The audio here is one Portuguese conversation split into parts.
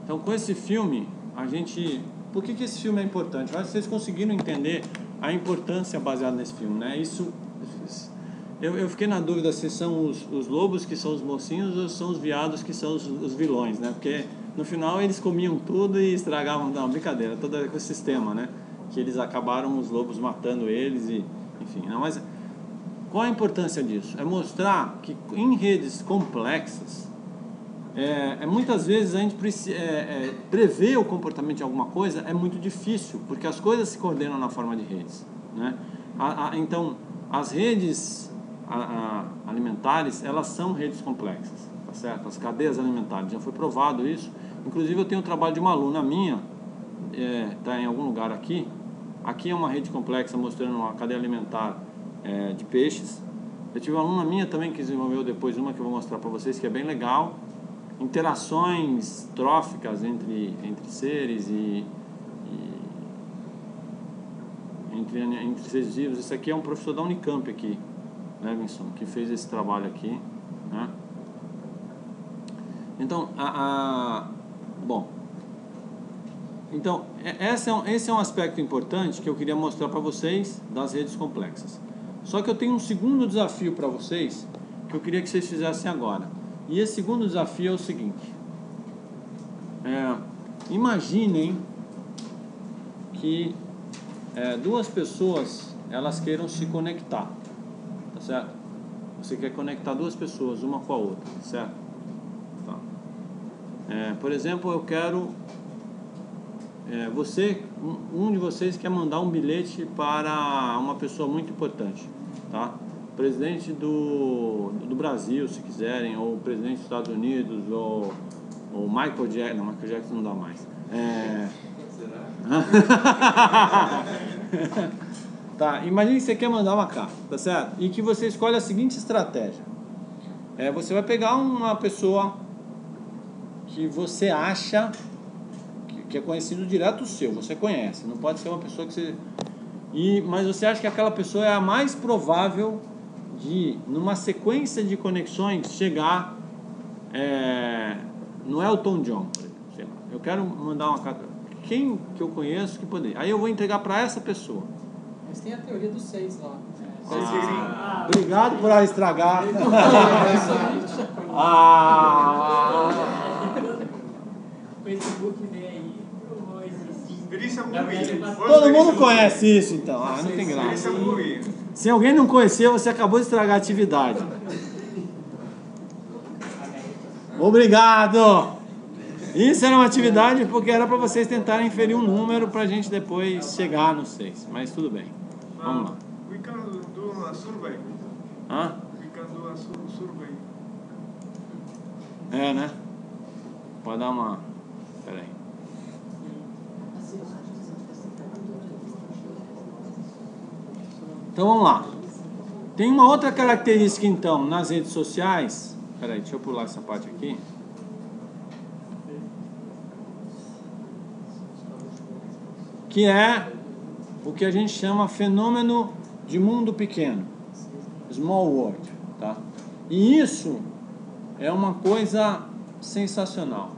Então, com esse filme, a gente... Por que esse filme é importante? Eu acho que vocês conseguiram entender a importância baseada nesse filme, né? Eu fiquei na dúvida se são os lobos que são os mocinhos ou são os veados que são os vilões, né? Porque no final eles comiam tudo e estragavam, não, brincadeira, todo o ecossistema, né? Que eles acabaram, os lobos matando eles e, enfim, não, mas qual a importância disso? É mostrar que em redes complexas, muitas vezes a gente prever o comportamento de alguma coisa é muito difícil, porque as coisas se coordenam na forma de redes, né? Então, as redes alimentares, elas são redes complexas, tá certo? As cadeias alimentares, já foi provado isso. Inclusive eu tenho um trabalho de uma aluna minha, tá em algum lugar aqui. Aqui é uma rede complexa mostrando uma cadeia alimentar de peixes. Eu tive uma aluna minha também que desenvolveu depois uma que eu vou mostrar para vocês, que é bem legal. Interações tróficas entre seres entre seres vivos. Isso aqui é um professor da Unicamp aqui, Levinson, que fez esse trabalho aqui, né? Então, bom, então esse é um aspecto importante que eu queria mostrar para vocês das redes complexas. Só que eu tenho um segundo desafio para vocês que eu queria que vocês fizessem agora. E esse segundo desafio é o seguinte: imaginem que duas pessoas elas queiram se conectar, tá certo? Você quer conectar duas pessoas uma com a outra, certo? Tá. Por exemplo, eu quero um de vocês quer mandar um bilhete para uma pessoa muito importante, tá? Presidente do Brasil, se quiserem, ou presidente dos Estados Unidos, ou Michael Jackson. Não, Michael Jackson não dá mais. Tá, imagine que você quer mandar uma carta, tá certo? E que você escolhe a seguinte estratégia. Você vai pegar uma pessoa que você acha que é conhecido direto seu, você conhece, não pode ser uma pessoa que você... Mas você acha que aquela pessoa é a mais provável de, numa sequência de conexões, chegar no Elton John, por exemplo, sei lá. Eu quero mandar uma carta. Quem que eu conheço que poderia? Aí eu vou entregar para essa pessoa. Mas tem a teoria dos 6 lá. Obrigado por estragar. O Facebook vem aí. Todo mundo conhece isso, então. Não tem graça. Se alguém não conhecer, você acabou de estragar a atividade. Obrigado! Isso era uma atividade porque era para vocês tentarem inferir um número para a gente depois chegar no 6. Mas tudo bem. Vamos lá. We can do a survey. Hã? We can do a survey. Né? Pode dar uma... Espera aí. Então vamos lá. Tem uma outra característica então nas redes sociais. Espera aí, deixa eu pular essa parte aqui. Que é o que a gente chama fenômeno de mundo pequeno, small world, tá? E isso é uma coisa sensacional.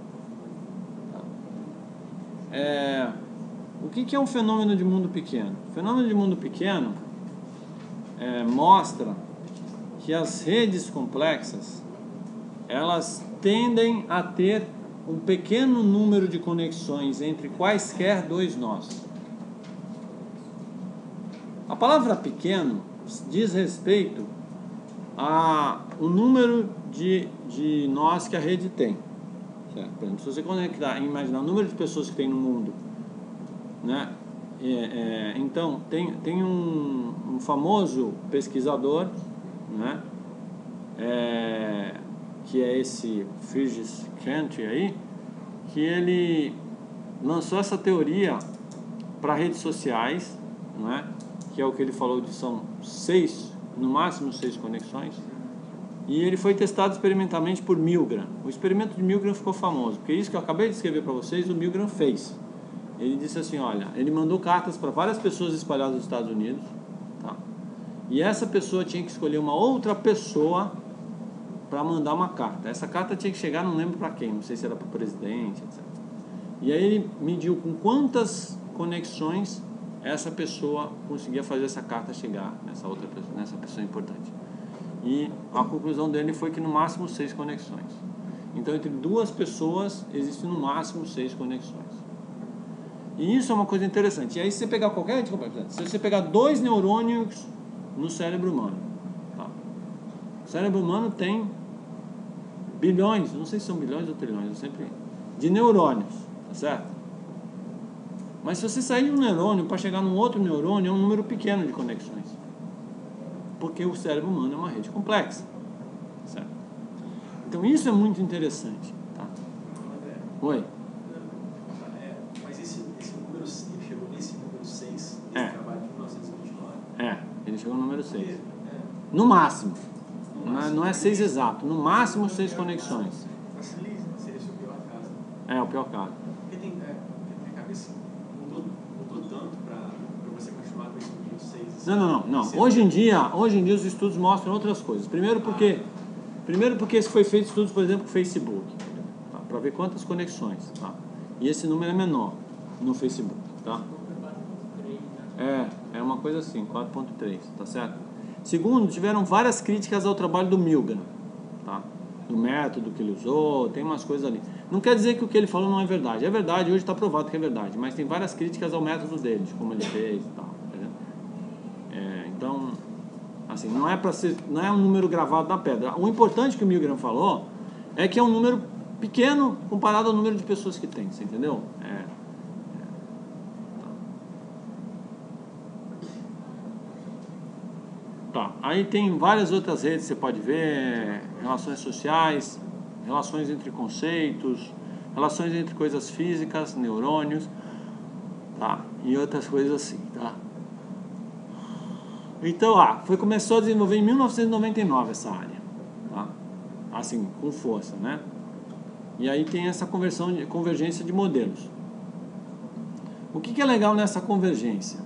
O que é um fenômeno de mundo pequeno? O fenômeno de mundo pequeno mostra que as redes complexas elas tendem a ter um pequeno número de conexões entre quaisquer dois nós. A palavra pequeno diz respeito ao número de nós que a rede tem. Certo? Por exemplo, se você conectar e imaginar o número de pessoas que tem no mundo, né? Então, tem um famoso pesquisador, né? Que é esse Frigyes Krentz aí, que ele lançou essa teoria para redes sociais, né? Que é o que ele falou de são 6, no máximo 6 conexões, e ele foi testado experimentalmente por Milgram. O experimento de Milgram ficou famoso, porque isso que eu acabei de escrever para vocês, o Milgram fez. Ele disse assim, olha, ele mandou cartas para várias pessoas espalhadas nos Estados Unidos, tá? E essa pessoa tinha que escolher uma outra pessoa para mandar uma carta. Essa carta tinha que chegar, não lembro para quem, não sei se era para o presidente, etc. E aí ele mediu com quantas conexões essa pessoa conseguia fazer essa carta chegar nessa pessoa importante. E a conclusão dele foi que no máximo 6 conexões. Então entre 2 pessoas existem no máximo 6 conexões. E isso é uma coisa interessante. E aí se você pegar se você pegar 2 neurônios no cérebro humano, tá? O cérebro humano tem bilhões, não sei se são bilhões ou trilhões, de neurônios, tá certo? Mas se você sair de um neurônio para chegar num outro neurônio, é um número pequeno de conexões. Porque o cérebro humano é uma rede complexa, certo? Então isso é muito interessante, tá? Oi? Mas esse número, ele chegou nesse número 6, nesse trabalho de 1929? Ele chegou no número 6. No máximo. Não é 6 exato. No máximo 6 conexões. Seria o pior caso. É, o pior caso. Porque tem cabeça, mudou tanto para você continuar com esse número 6? Não. Hoje em dia os estudos mostram outras coisas. Primeiro porque foi feito estudos, por exemplo, com o Facebook, tá? Para ver quantas conexões, tá? E esse número é menor no Facebook, tá? É uma coisa assim, 4.3, tá certo? Segundo, tiveram várias críticas ao trabalho do Milgram, tá? Do método que ele usou, tem umas coisas ali. Não quer dizer que o que ele falou não é verdade. É verdade, hoje está provado que é verdade, mas tem várias críticas ao método dele, de como ele fez e tal, entendeu? Então, assim, não é um número gravado na pedra. O importante que o Milgram falou é que é um número pequeno comparado ao número de pessoas que tem, você entendeu? Tá. Aí tem várias outras redes, você pode ver, relações sociais, relações entre conceitos, relações entre coisas físicas, neurônios, tá? E outras coisas assim, tá? Então, começou a desenvolver em 1999 essa área, tá? Assim, com força, né? E aí tem essa convergência de modelos. O que é legal nessa convergência?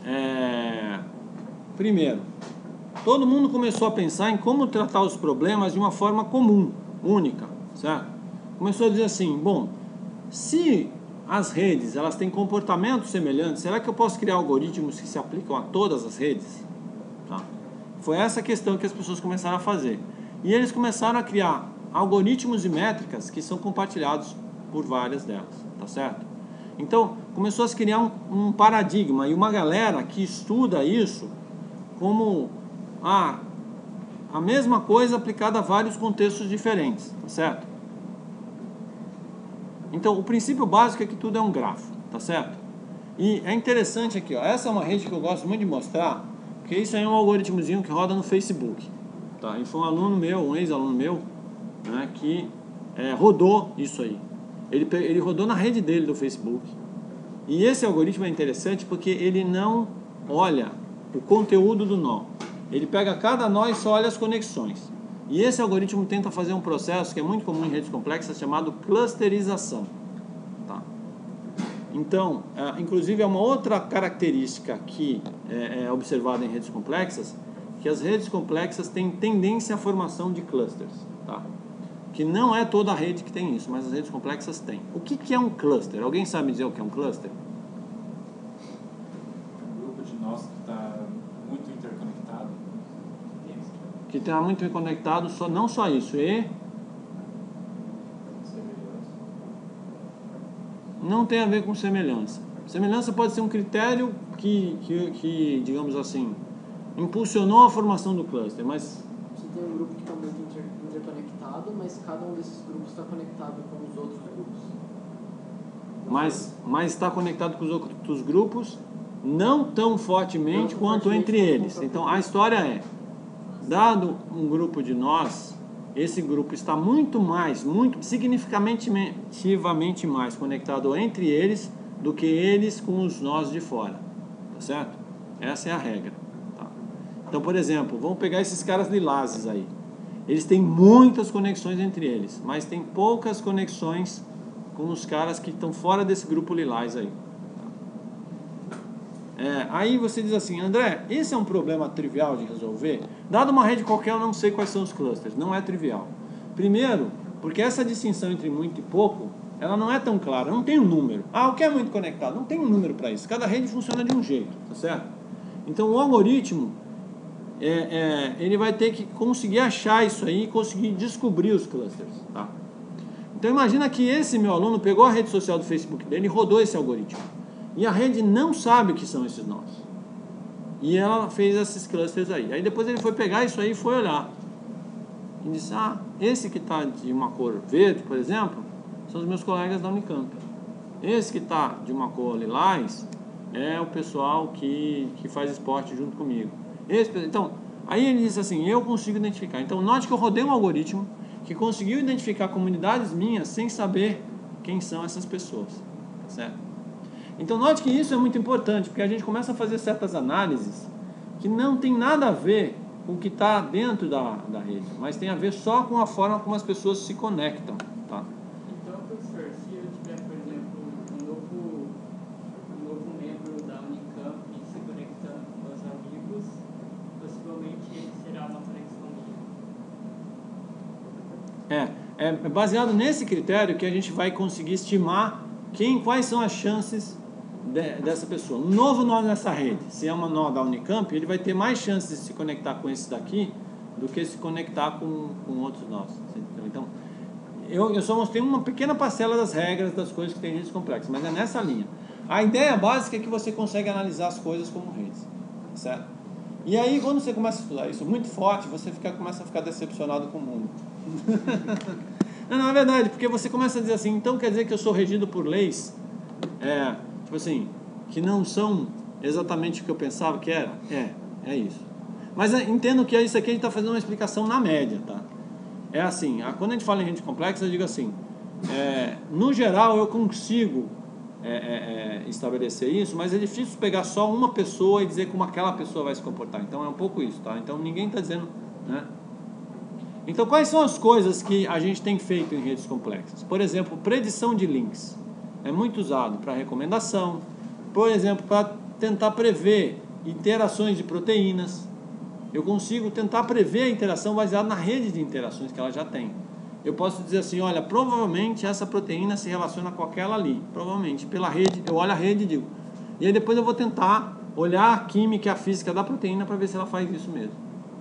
Primeiro, todo mundo começou a pensar em como tratar os problemas de uma forma comum, única, certo? Começou a dizer assim, bom, se as redes elas têm comportamentos semelhantes, será que eu posso criar algoritmos que se aplicam a todas as redes? Tá? Foi essa questão que as pessoas começaram a fazer. E eles começaram a criar algoritmos e métricas que são compartilhados por várias delas, tá certo? Então, começou a se criar um paradigma e uma galera que estuda isso como a mesma coisa aplicada a vários contextos diferentes, tá certo? Então, o princípio básico é que tudo é um grafo, tá certo? E é interessante aqui, essa é uma rede que eu gosto muito de mostrar, porque isso aí é um algoritmozinho que roda no Facebook, tá? E foi um ex-aluno meu, né, que rodou isso aí. Ele rodou na rede dele do Facebook. E esse algoritmo é interessante porque ele não olha o conteúdo do nó. Ele pega cada nó e só olha as conexões. E esse algoritmo tenta fazer um processo que é muito comum em redes complexas, chamado clusterização. Tá? Então, inclusive é uma outra característica que é observada em redes complexas, que as redes complexas têm tendência à formação de clusters. Tá? Que não é toda a rede que tem isso, mas as redes complexas têm. O que é um cluster? Alguém sabe dizer o que é um cluster? Um grupo de nós que está muito interconectado. Que está muito conectado, não só isso, não tem a ver com semelhança. Semelhança pode ser um critério que digamos assim, impulsionou a formação do cluster, mas... Você tem um grupo que está muito interconectado, mas cada um desses grupos está conectado com os outros grupos. Mas está conectado com os outros grupos não tão fortemente quanto entre eles. Então a história é, dado um grupo de nós, esse grupo está muito significativamente mais conectado entre eles do que eles com os nós de fora, tá certo? Essa é a regra. Tá? Então, por exemplo, vamos pegar esses caras lilazes aí. Eles têm muitas conexões entre eles, mas tem poucas conexões com os caras que estão fora desse grupo lilás aí. Aí você diz assim, André, esse é um problema trivial de resolver? Dado uma rede qualquer, eu não sei quais são os clusters. Não é trivial. Primeiro, porque essa distinção entre muito e pouco ela não é tão clara, não tem um número. O que é muito conectado? Não tem um número para isso. Cada rede funciona de um jeito, tá certo? Então o algoritmo, ele vai ter que conseguir achar isso aí e conseguir descobrir os clusters, tá? Então imagina que esse meu aluno pegou a rede social do Facebook dele e rodou esse algoritmo. E a rede não sabe o que são esses nós. E ela fez esses clusters aí. Aí depois ele foi pegar isso aí e foi olhar. E disse, esse que está de uma cor verde, por exemplo, são os meus colegas da Unicamp. Esse que está de uma cor lilás é o pessoal que faz esporte junto comigo. Então, aí ele disse assim, eu consigo identificar. Então, note que eu rodei um algoritmo que conseguiu identificar comunidades minhas sem saber quem são essas pessoas, certo? Então, note que isso é muito importante, porque a gente começa a fazer certas análises que não tem nada a ver com o que está dentro da rede, mas tem a ver só com a forma como as pessoas se conectam, tá? Então, professor, se eu tiver, por exemplo, um novo membro da Unicamp se conectando com os amigos, possivelmente ele será uma conexão minha. É baseado nesse critério que a gente vai conseguir estimar quais são as chances dessa pessoa. Um novo nó nessa rede, se é uma nó da Unicamp, ele vai ter mais chances de se conectar com esse daqui do que se conectar com outros nós. Então, eu só mostrei uma pequena parcela das regras das coisas que tem redes complexas, mas é nessa linha. A ideia básica é que você consegue analisar as coisas como redes, certo? E aí, quando você começa a estudar isso muito forte, você começa a ficar decepcionado com o mundo. Não é verdade, porque você começa a dizer assim, então quer dizer que eu sou regido por leis, tipo assim, que não são exatamente o que eu pensava que era? É isso. Mas entendo que isso aqui a gente está fazendo uma explicação na média, tá? É assim, quando a gente fala em rede complexa, eu digo assim, no geral eu consigo estabelecer isso, mas é difícil pegar só uma pessoa e dizer como aquela pessoa vai se comportar. Então é um pouco isso, tá? Então ninguém está dizendo, né? Então quais são as coisas que a gente tem feito em redes complexas? Por exemplo, predição de links. É muito usado para recomendação, por exemplo, para tentar prever interações de proteínas. Eu consigo tentar prever a interação baseada na rede de interações que ela já tem. Eu posso dizer assim, olha, provavelmente essa proteína se relaciona com aquela ali. Provavelmente, pela rede, eu olho a rede e digo. E aí depois eu vou tentar olhar a química e a física da proteína para ver se ela faz isso mesmo.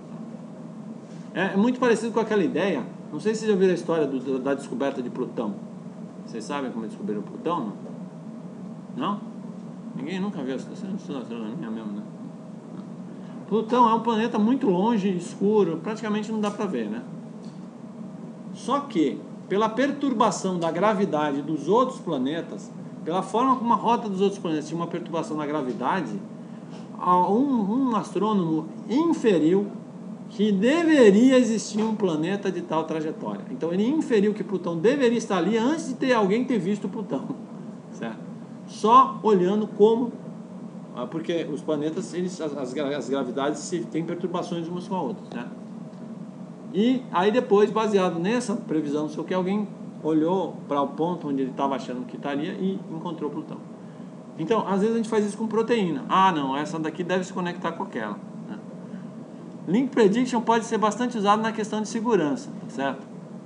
É muito parecido com aquela ideia, não sei se vocês já viram a história da descoberta de Plutão. Vocês sabem como descobriram Plutão? Não? Ninguém nunca viu? Você não estuda astronomia mesmo, né? Plutão é um planeta muito longe, escuro, praticamente não dá para ver, né? Só que, pela perturbação da gravidade dos outros planetas, pela forma como a rota dos outros planetas tinha uma perturbação da gravidade, um astrônomo inferiu que deveria existir um planeta de tal trajetória. Então ele inferiu que Plutão deveria estar ali antes de ter alguém ter visto Plutão, certo? Só olhando como, porque os planetas, as gravidades têm perturbações umas com a outra, certo? E aí depois, baseado nessa previsão, não sei o que, alguém olhou para o ponto onde ele estava achando que estaria e encontrou Plutão. Então, às vezes a gente faz isso com proteína. Não, essa daqui deve se conectar com aquela. Link Prediction pode ser bastante usado na questão de segurança, certo?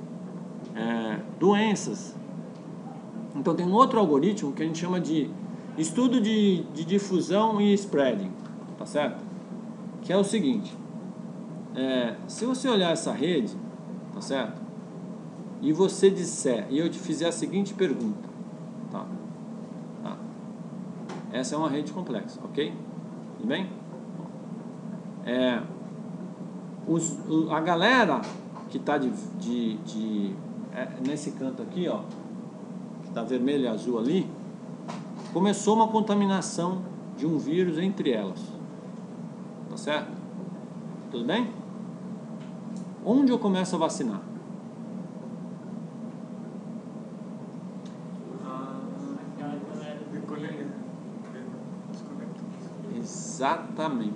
Doenças. Então tem um outro algoritmo que a gente chama de estudo de difusão e spreading, tá certo? Que é o seguinte, se você olhar essa rede, tá certo? E você disser, e eu te fizer a seguinte pergunta, tá? Essa é uma rede complexa, ok? Tudo bem? A galera que está nesse canto aqui, ó, que está vermelho e azul ali, começou uma contaminação de um vírus entre elas, tá certo? Tudo bem? Onde eu começo a vacinar? Aquela galera Exatamente.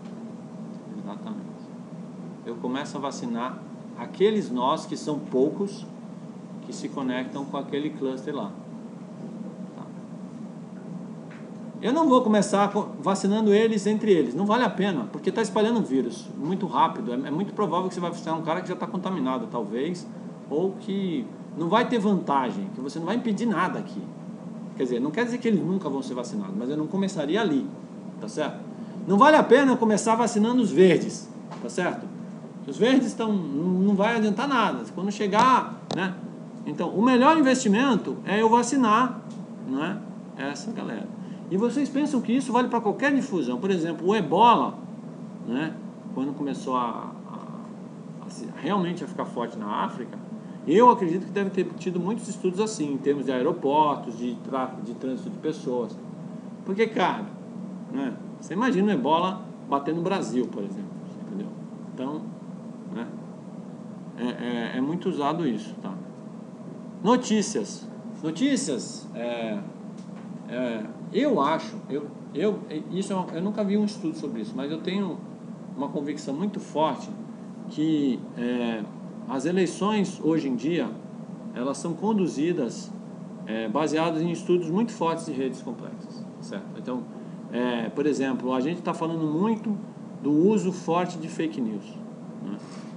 Eu começo a vacinar aqueles nós que são poucos que se conectam com aquele cluster lá. Tá. Eu não vou começar vacinando eles entre eles, não vale a pena, porque está espalhando o vírus muito rápido. É muito provável que você vai vacinar um cara que já está contaminado, talvez, ou que não vai ter vantagem, que você não vai impedir nada aqui. Quer dizer, não quer dizer que eles nunca vão ser vacinados, mas eu não começaria ali, tá certo? Não vale a pena eu começar vacinando os verdes, tá certo? Os verdes não vai adiantar nada. Quando chegar, né? Então, o melhor investimento é eu vacinar, não é? Essa galera. E vocês pensam que isso vale para qualquer difusão? Por exemplo, o Ebola, né? Quando começou realmente a ficar forte na África, eu acredito que deve ter tido muitos estudos assim, em termos de aeroportos, de trânsito de pessoas. Porque, cara, né? Você imagina o Ebola bater no Brasil, por exemplo, entendeu? Então, né? É muito usado isso, tá? Notícias, eu acho, eu nunca vi um estudo sobre isso, mas eu tenho uma convicção muito forte que as eleições hoje em dia, elas são conduzidas baseadas em estudos muito fortes de redes complexas, certo? Então, por exemplo, a gente está falando muito do uso forte de fake news, né?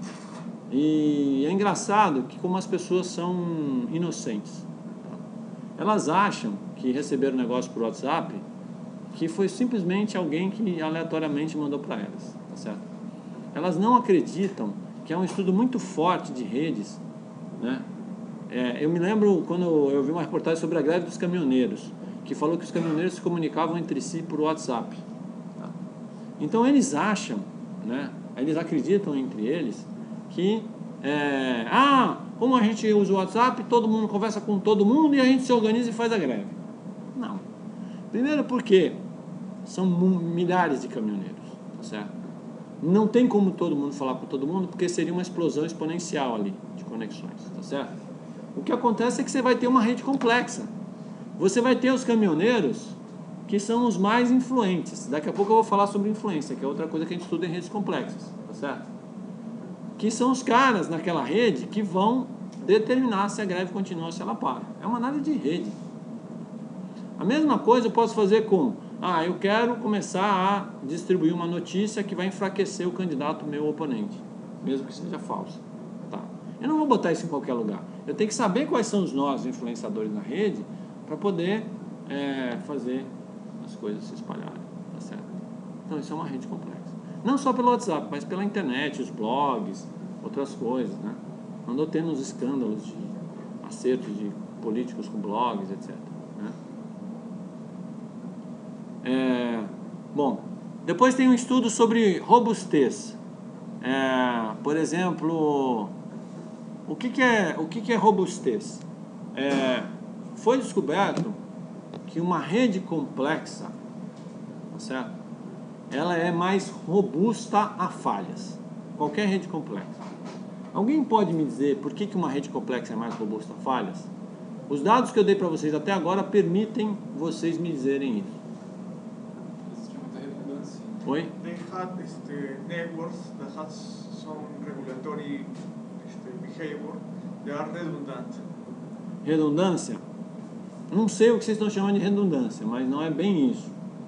E é engraçado que como as pessoas são inocentes, elas acham que receberam o negócio por WhatsApp, que foi simplesmente alguém que aleatoriamente mandou para elas, tá certo? Elas não acreditam que é um estudo muito forte de redes, né? Eu me lembro quando eu vi uma reportagem sobre a greve dos caminhoneiros, que falou que os caminhoneiros se comunicavam entre si por WhatsApp, tá? Então eles acham, né? Eles acreditam entre eles que como a gente usa o WhatsApp, todo mundo conversa com todo mundo e a gente se organiza e faz a greve. Não. Primeiro porque são milhares de caminhoneiros, tá certo? Não tem como todo mundo falar com todo mundo, porque seria uma explosão exponencial ali de conexões, tá certo? O que acontece é que você vai ter uma rede complexa. Você vai ter os caminhoneiros que são os mais influentes. Daqui a pouco eu vou falar sobre influência, que é outra coisa que a gente estuda em redes complexas, tá certo? Que são os caras naquela rede que vão determinar se a greve continua ou se ela para. É uma análise de rede. A mesma coisa eu posso fazer com eu quero começar a distribuir uma notícia que vai enfraquecer o candidato meu oponente, mesmo que seja falso, tá? Eu não vou botar isso em qualquer lugar. Eu tenho que saber quais são os nós influenciadores na rede para poder fazer as coisas se espalharem, tá certo? Então isso é uma rede complexa. Não só pelo WhatsApp, mas pela internet, os blogs, outras coisas, né? Andou tendo uns escândalos de acertos de políticos com blogs, etc, né? Bom, depois tem um estudo sobre robustez. Por exemplo, o que é robustez? Foi descoberto que uma rede complexa, tá certo? Ela é mais robusta a falhas. Qualquer rede complexa. Alguém pode me dizer por que uma rede complexa é mais robusta a falhas? Os dados que eu dei para vocês até agora permitem vocês me dizerem isso. Existe muita redundância. Oi? They had networks that had some regulatory behavior. They are redundant. Redundância? Não sei o que vocês estão chamando de redundância, mas não é bem isso.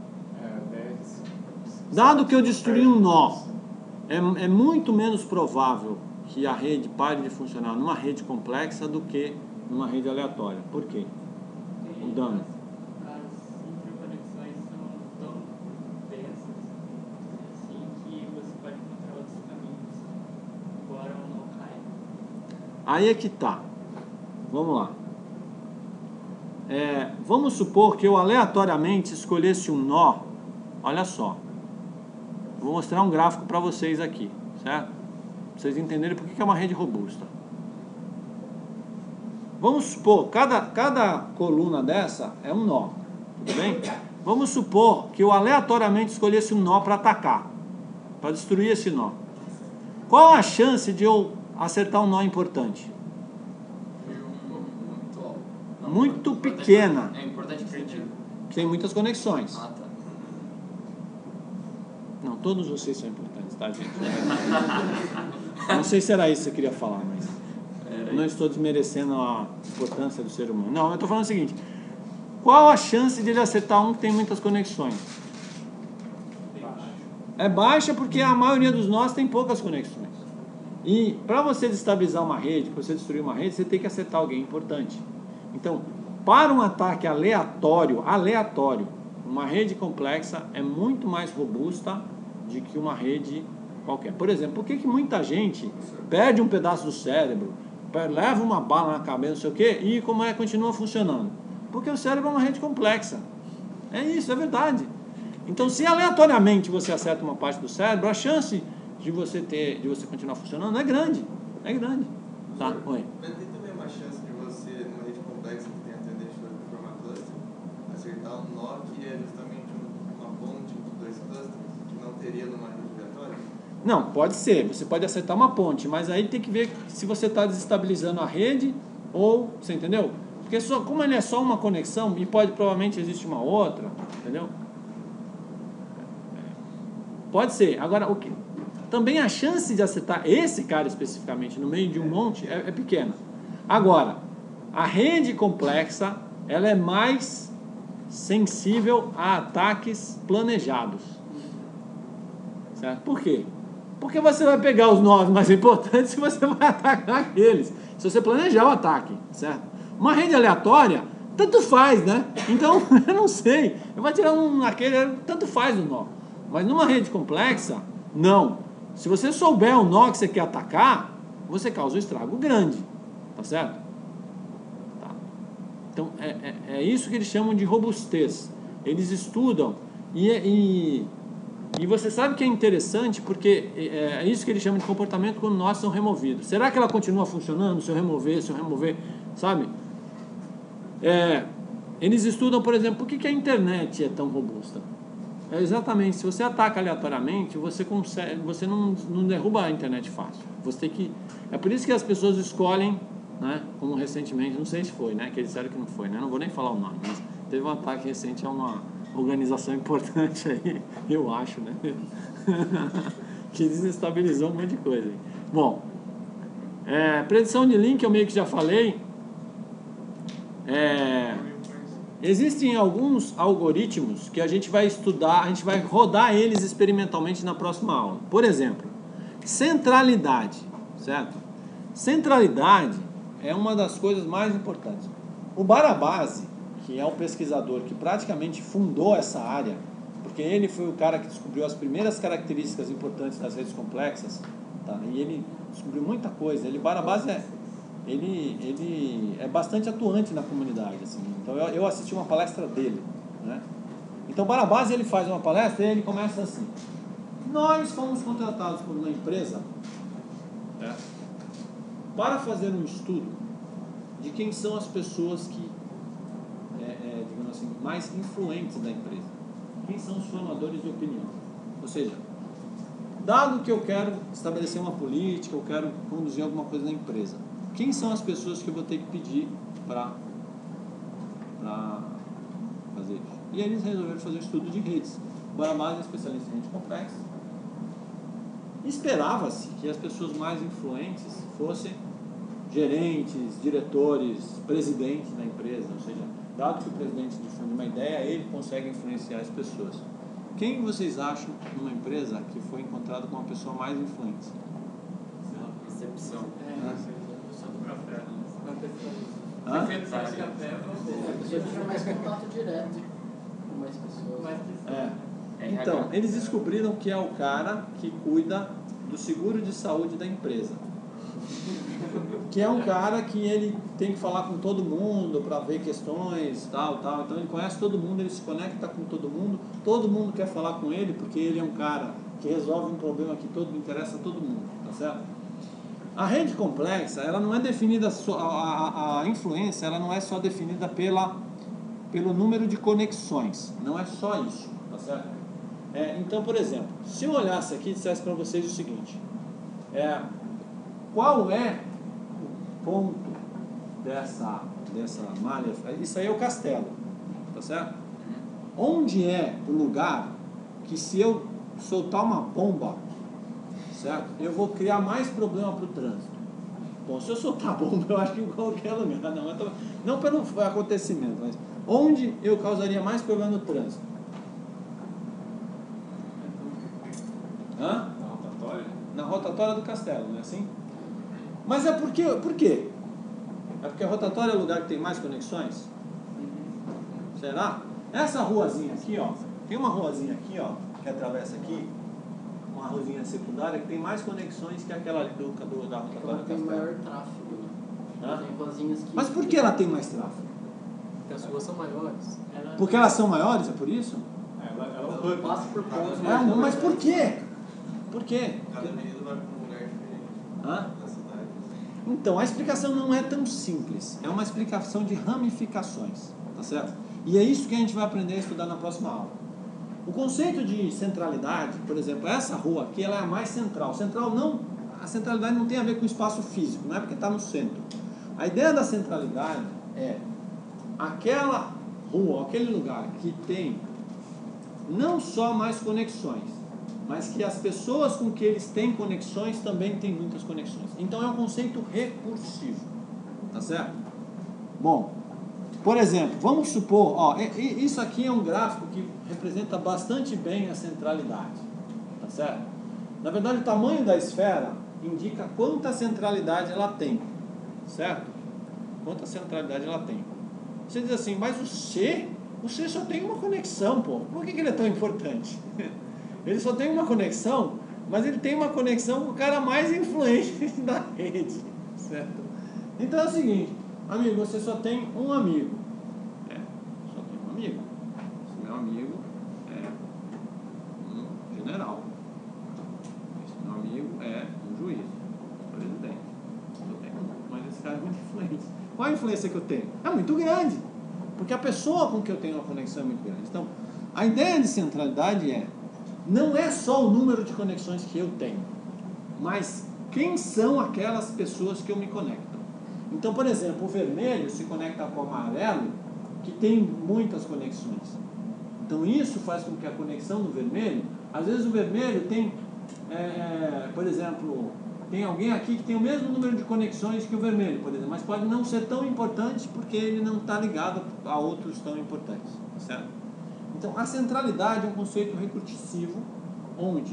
Dado que eu destruí um nó, é muito menos provável que a rede pare de funcionar numa rede complexa do que numa rede aleatória. Por quê? O dano. As interconexões são tão densas assim que você pode encontrar outros caminhos, embora um não caia. Aí é que tá. Vamos lá. Vamos supor que eu aleatoriamente escolhesse um nó. Olha só. Vou mostrar um gráfico para vocês aqui, certo? Pra vocês entenderem por que é uma rede robusta. Vamos supor, cada coluna dessa é um nó, tudo bem? Vamos supor que eu aleatoriamente escolhesse um nó para atacar, para destruir esse nó. Qual a chance de eu acertar um nó importante? Muito pequena. É importante que sentido. Tem muitas conexões. Tá. Não, todos vocês são importantes, tá, gente? Não sei se era isso que você queria falar, mas não estou desmerecendo a importância do ser humano. Não, eu estou falando o seguinte: qual a chance de ele acertar um que tem muitas conexões? É baixa porque a maioria dos nós tem poucas conexões. E para você desestabilizar uma rede, para você destruir uma rede, você tem que acertar alguém importante. Então, para um ataque aleatório, uma rede complexa é muito mais robusta do que uma rede qualquer. Por exemplo, por que muita gente perde um pedaço do cérebro, leva uma bala na cabeça, não sei o quê, e continua funcionando? Porque o cérebro é uma rede complexa. É isso, é verdade. Então, se aleatoriamente você acerta uma parte do cérebro, a chance de você continuar funcionando é grande. É grande. Tá? Oi. Mas tem também uma chance de você, numa rede complexa que tem a tendência de formar cluster, acertar um nó que é justamente uma ponte entre dois clusters, que não teria numa rede aleatória? Não, pode ser. Você pode acertar uma ponte, mas aí tem que ver se você está desestabilizando a rede ou... Você entendeu? Porque como ele é só uma conexão, e provavelmente existe uma outra, entendeu? Pode ser. Agora, também a chance de acertar esse cara especificamente no meio de um monte é pequena. Agora, a rede complexa, ela é mais sensível a ataques planejados. Certo? Por quê? Porque você vai pegar os nós mais importantes e você vai atacar eles. Se você planejar o ataque, certo? Uma rede aleatória, tanto faz, né? Então, eu não sei. Eu vou tirar tanto faz o nó. Mas numa rede complexa, não. Se você souber o nó que você quer atacar, você causa um estrago grande. Tá certo? Tá. Então, é isso que eles chamam de robustez. Eles estudam e você sabe que é interessante porque é isso que eles chamam de comportamento quando nós são removidos. Será que ela continua funcionando se eu remover, sabe? Eles estudam, por exemplo, por que a internet é tão robusta. É exatamente, se você ataca aleatoriamente, você não derruba a internet fácil. É por isso que as pessoas escolhem, né, como recentemente, não sei se foi, né, que eles disseram que não foi, né, não vou nem falar o nome, mas teve um ataque recente a uma organização importante aí, eu acho, né, que desestabilizou um monte de coisa. Bom, predição de link eu meio que já falei. Existem alguns algoritmos que a gente vai estudar, a gente vai rodar eles experimentalmente na próxima aula. Por exemplo, centralidade, certo? Centralidade é uma das coisas mais importantes. O Barabasi, que é um pesquisador que praticamente fundou essa área, porque ele foi o cara que descobriu as primeiras características importantes das redes complexas, tá? E ele descobriu muita coisa. Barabasi ele é bastante atuante na comunidade, assim. Então eu assisti uma palestra dele, né? Então Barabasi, ele faz uma palestra e ele começa assim: nós fomos contratados por uma empresa, né, para fazer um estudo de quem são as pessoas que digamos assim, mais influentes da empresa, quem são os formadores de opinião. Ou seja, dado que eu quero estabelecer uma política, eu quero conduzir alguma coisa na empresa, quem são as pessoas que eu vou ter que pedir para fazer isso? E aí eles resolveram fazer um estudo de redes. O Barabasi é especialista em redes complexas. Esperava-se que as pessoas mais influentes fossem gerentes, diretores, presidentes da empresa. Ou seja, dado que o presidente difunde uma ideia, ele consegue influenciar as pessoas. Quem vocês acham numa empresa que foi encontrado como a pessoa mais influente? Recepção. A pessoa tinha mais contato direto com mais pessoas. Então, eles descobriram que é o cara que cuida do seguro de saúde da empresa. Que é um cara que ele tem que falar com todo mundo para ver questões, tal. Então ele conhece todo mundo, ele se conecta com todo mundo quer falar com ele, porque ele é um cara que resolve um problema que interessa a todo mundo, tá certo? A rede complexa, ela não é definida, a influência, ela não é só definida pelo número de conexões, não é só isso, tá certo? Então, por exemplo, se eu olhasse aqui e dissesse para vocês o seguinte, qual é o ponto dessa malha? Isso aí é o castelo, tá certo? Onde é o lugar que, se eu soltar uma bomba, certo, eu vou criar mais problema para o trânsito? Bom, se eu soltar bomba, eu acho que em qualquer lugar, não pelo acontecimento, mas onde eu causaria mais problema no trânsito? Na rotatória? Na rotatória. rotatória do castelo, não é assim? Mas é por quê? É porque a rotatória é o lugar que tem mais conexões? Será? Essa ruazinha aqui, ó, tem uma ruazinha aqui, ó, que atravessa aqui, uma ruazinha secundária que tem mais conexões que aquela ali da rotatória Ela do tem castelo. maior tráfego, né? Hã? Tem ruazinhas que... Mas por que ela tem mais tráfego? Porque as ruas são maiores. Porque elas são maiores, é por isso? Ela é um hub. Passa por pontos. Mas por quê? Por quê? Cada avenida vai para um lugar diferente Hã? da cidade. Então, a explicação não é tão simples. É uma explicação de ramificações, tá certo? E é isso que a gente vai aprender a estudar na próxima aula. O conceito de centralidade, por exemplo, essa rua aqui, ela é a mais central. A centralidade não tem a ver com o espaço físico, não é porque está no centro. A ideia da centralidade é aquela rua, aquele lugar que tem não só mais conexões, mas que as pessoas com que eles têm conexões também têm muitas conexões. Então é um conceito recursivo, tá certo? Bom, por exemplo, vamos supor, ó, isso aqui é um gráfico que representa bastante bem a centralidade, tá certo? Na verdade, o tamanho da esfera indica quanta centralidade ela tem, certo? Quanta centralidade ela tem. Você diz assim, mas o C só tem uma conexão, pô. Por que ele é tão importante? Ele só tem uma conexão, mas ele tem uma conexão com o cara mais influente da rede, certo? Então é o seguinte, amigo, você só tem um amigo. Só tem um amigo. Esse meu amigo é um general. Esse meu amigo é um juiz, um presidente. Eu tenho um, mas esse cara é muito influente. Qual a influência que eu tenho? É muito grande. Porque a pessoa com que eu tenho uma conexão é muito grande. Então, a ideia de centralidade não é só o número de conexões que eu tenho, mas quem são aquelas pessoas que eu me conecto. Então, por exemplo, o vermelho se conecta com o amarelo, que tem muitas conexões. Então, isso faz com que a conexão do vermelho, às vezes o vermelho tem, por exemplo, tem alguém aqui que tem o mesmo número de conexões que o vermelho, por exemplo, mas pode não ser tão importante porque ele não está ligado a outros tão importantes, certo? Então, a centralidade é um conceito recursivo, onde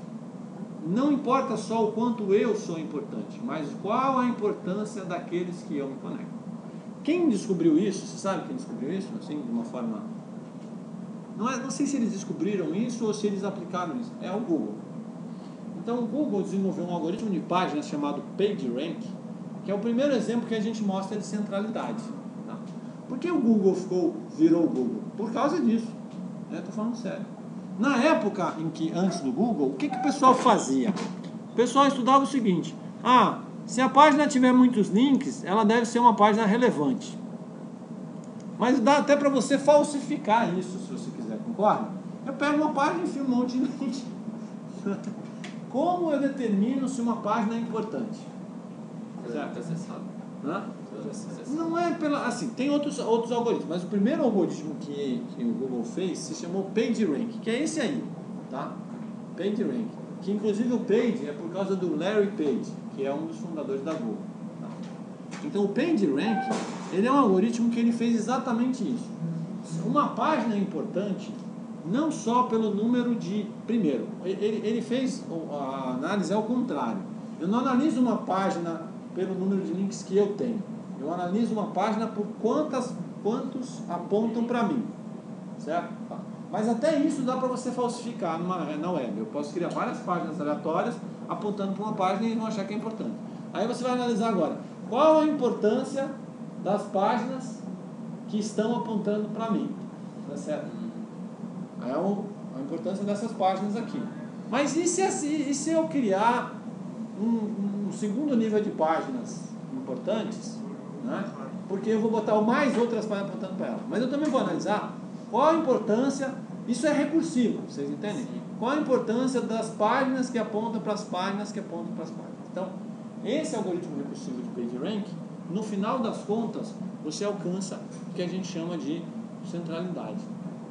não importa só o quanto eu sou importante, mas qual a importância daqueles que eu me conecto. Quem descobriu isso? Você sabe quem descobriu isso? Assim, de uma forma... Não sei se eles descobriram isso ou se eles aplicaram isso. É o Google. Então, o Google desenvolveu um algoritmo de páginas chamado PageRank, que é o primeiro exemplo que a gente mostra de centralidade. Tá? Por que o Google virou o Google? Por causa disso. Estou falando sério. Na época antes do Google, o que o pessoal fazia? O pessoal estudava o seguinte: se a página tiver muitos links, ela deve ser uma página relevante. Mas dá até para você falsificar isso, se você quiser, concorda? Eu pego uma página e enfio um monte de link. Como eu determino se uma página é importante? Certo, acessado. Hã? Não é pela... Assim, tem outros algoritmos, mas o primeiro algoritmo que o Google fez se chamou PageRank, que é esse aí, tá? PageRank, que inclusive o Page é por causa do Larry Page, que é um dos fundadores da Google. Tá? Então o PageRank, ele é um algoritmo que ele fez exatamente isso. Uma página é importante não só pelo número de... Primeiro, ele fez a análise ao contrário. Eu não analiso uma página pelo número de links que eu tenho. Eu analiso uma página por quantos apontam para mim. Certo? Mas até isso dá para você falsificar na web. Eu posso criar várias páginas aleatórias apontando para uma página e não achar que é importante. Aí você vai analisar agora. Qual a importância das páginas que estão apontando para mim? Tá certo? É a importância dessas páginas aqui. Mas e se eu criar um segundo nível de páginas importantes, né? Porque eu vou botar mais outras páginas apontando para ela. Mas eu também vou analisar qual a importância, isso é recursivo, vocês entendem? Qual a importância das páginas que apontam para as páginas que apontam para as páginas. Então, esse algoritmo recursivo de PageRank, no final das contas, você alcança o que a gente chama de centralidade.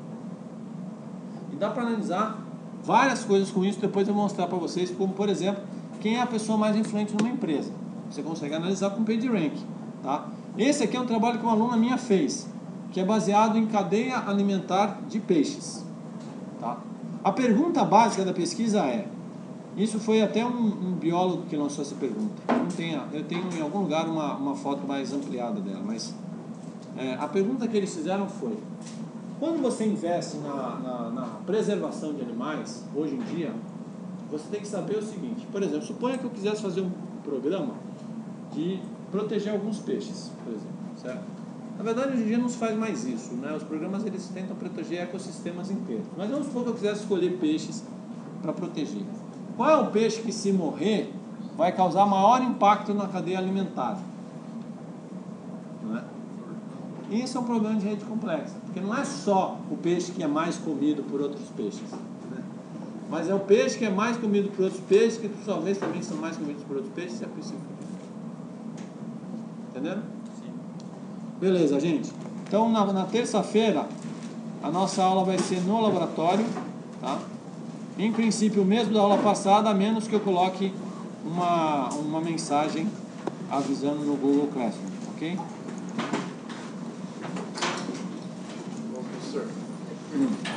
E dá para analisar várias coisas com isso, depois eu vou mostrar para vocês, como por exemplo, quem é a pessoa mais influente numa empresa. Você consegue analisar com PageRank, tá? Esse aqui é um trabalho que uma aluna minha fez, que é baseado em cadeia alimentar de peixes, tá? A pergunta básica da pesquisa é: Isso foi até um biólogo que lançou essa pergunta. Eu tenho em algum lugar uma foto mais ampliada dela, mas a pergunta que eles fizeram foi: quando você investe na preservação de animais, hoje em dia, você tem que saber o seguinte. Por exemplo, suponha que eu quisesse fazer um programa de proteger alguns peixes, por exemplo, certo? Na verdade, hoje em dia não se faz mais isso, né? Os programas eles tentam proteger ecossistemas inteiros. Mas vamos supor que eu quisesse escolher peixes para proteger. Qual é o peixe que, se morrer, vai causar maior impacto na cadeia alimentar? Não é? E isso é um problema de rede complexa, porque não é só o peixe que é mais comido por outros peixes, né? Mas é o peixe que é mais comido por outros peixes, que por sua vez também são mais comidos por outros peixes, e é possível. Entenderam? Sim. Beleza, gente. Então, na terça-feira, a nossa aula vai ser no laboratório, tá? Em princípio, o mesmo da aula passada, a menos que eu coloque uma mensagem avisando no Google Classroom, ok? Professor.